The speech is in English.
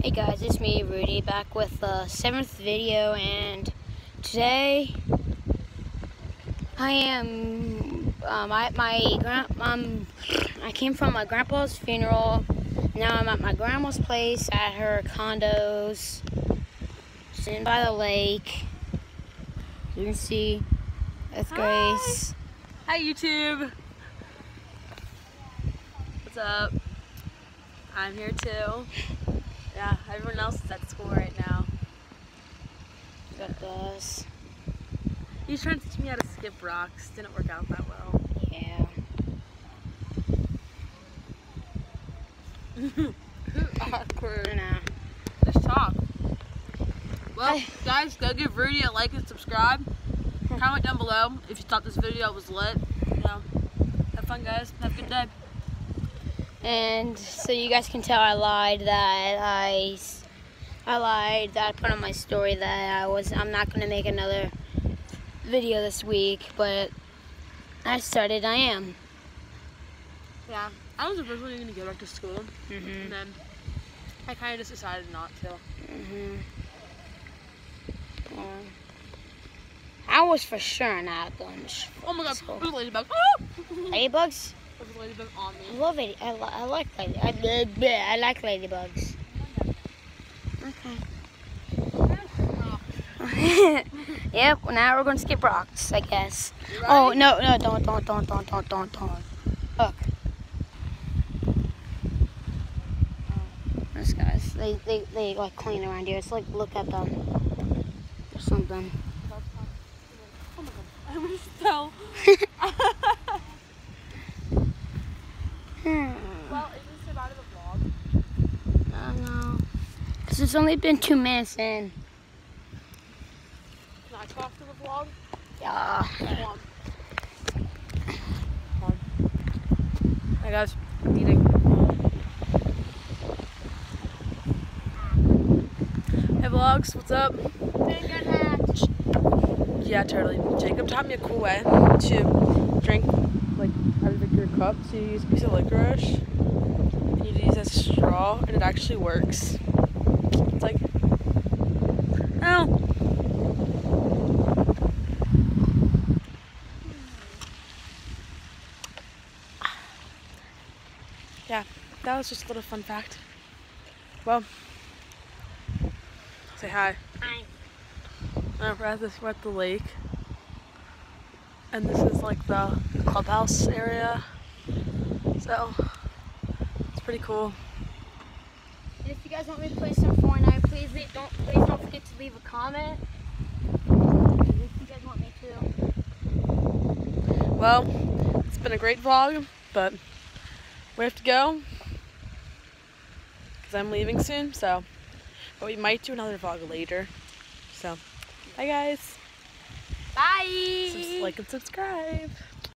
Hey guys, it's me, Rudy, back with the 7th video, and today I am, I came from my grandpa's funeral. Now I'm at my grandma's place at her condos, sitting by the lake. You can see that's Grace. Hi YouTube. What's up? I'm here too. Yeah, everyone else is at school right now. Got this. He's trying to teach me how to skip rocks. Didn't work out that well. Yeah. Awkward. I know. Just talk. Well, guys, go give Rudy a like and subscribe. Comment down below if you thought this video was lit. You know, have fun, guys. Have a good day. And so you guys can tell I lied that I put on my story that I'm not going to make another video this week, but I am. Yeah, I was originally going to go back to school, and then I kind of just decided not to. I was for sure not going to school. Oh my god, there's a ladybug. Ladybugs? There's a ladybug on me. I love it. I like ladybugs. Okay. Yep. Now we're going to skip rocks, I guess. Oh no, don't. Look. Those guys, they like clean around here. It's like, look at them or something. Oh my god, I almost fell. Well, is this about the vlog? I don't know. Because it's only been 2 minutes in. Can I talk to the vlog? Yeah. Come on. Hi guys, I'm eating. Hey vlogs, what's up? Yeah, totally. Jacob taught me a cool way to drink like out of your cup. So you use a piece of licorice and you use it as a straw, and it actually works. It's like, oh. Yeah, that was just a little fun fact. Well, say hi. Hi. We're at the lake, and this is like the clubhouse area, so it's pretty cool. And if you guys want me to play some Fortnite, please don't forget to leave a comment. If you guys want me to. Well, it's been a great vlog, but we have to go because I'm leaving soon. So, but we might do another vlog later. So, bye guys. Bye. Like and subscribe.